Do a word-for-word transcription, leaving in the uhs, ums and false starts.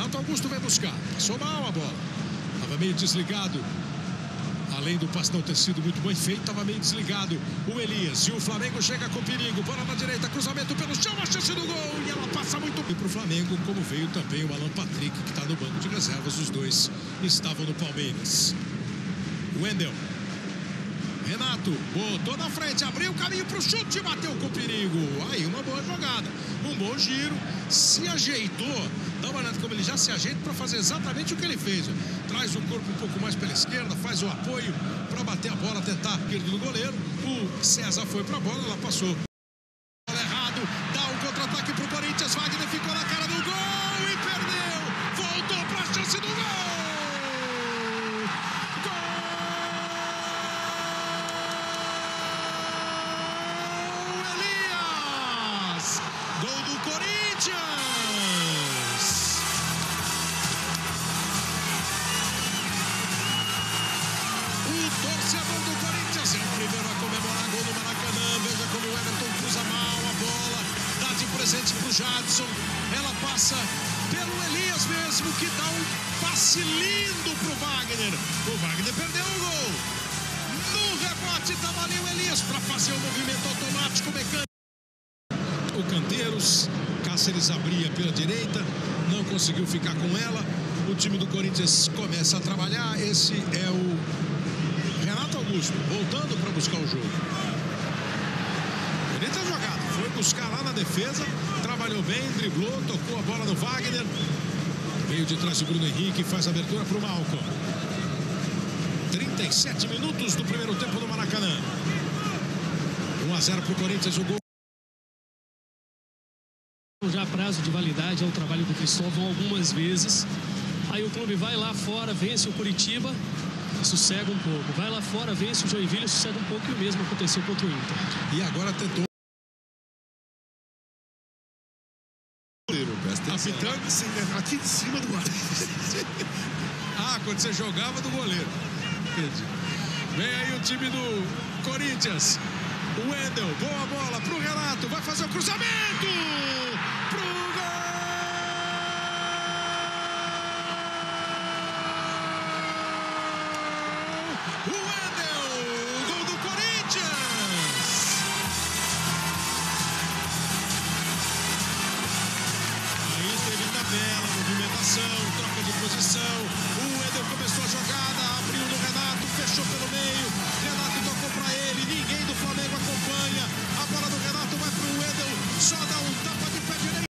Renato Augusto vem buscar. Passou mal a bola. Estava meio desligado. Além do passe não ter sido muito bem feito, estava meio desligado o Elias. E o Flamengo chega com perigo. Bola na direita, cruzamento pelo chão, a chance do gol. E ela passa muito bem para o Flamengo, como veio também o Alan Patrick, que está no banco de reservas. Os dois estavam no Palmeiras. Wendel. Renato botou na frente, abriu o caminho para o chute, bateu com perigo. Aí uma boa jogada, um bom giro, se ajeitou. Dá uma olhada como ele já se ajeita para fazer exatamente o que ele fez. Traz o corpo um pouco mais pela esquerda, faz o apoio para bater a bola, tentar a perda do goleiro. O César foi para a bola, ela passou. Bola errado, dá um contra-ataque para o Corinthians. Wagner ficou na cara do gol e perdeu. Voltou para a chance do gol. Gol do Corinthians! O torcedor do Corinthians é o primeiro a comemorar gol do Maracanã. Veja como o Everton cruza mal a bola, dá de presente para o Jadson. Ela passa pelo Elias mesmo, que dá um passe lindo para o Wagner. O Wagner perdeu o gol. No rebote estava ali o Elias para fazer o movimento automático mecânico. O Canteiros, Cáceres abria pela direita, não conseguiu ficar com ela. O time do Corinthians começa a trabalhar. Esse é o Renato Augusto, voltando para buscar o jogo. Bonita jogada, foi buscar lá na defesa, trabalhou bem, driblou, tocou a bola no Wagner. Veio de trás o Bruno Henrique, faz a abertura para o Malcom. trinta e sete minutos do primeiro tempo no Maracanã. um a zero para o Corinthians, o gol. Já prazo de validade ao trabalho do Cristóvão algumas vezes. Aí o clube vai lá fora, vence o Curitiba, sossega um pouco. Vai lá fora, vence o Joinville, sossega um pouco. E o mesmo aconteceu contra o Inter. E agora tentou. Apitando aqui em cima do ar. Ah, quando você jogava do goleiro. Entendi. Vem aí o time do Corinthians. O Wendel, boa bola pro Renato, vai fazer o cruzamento pro gol! O Wendel, gol do Corinthians! Aí teve tabela, movimentação.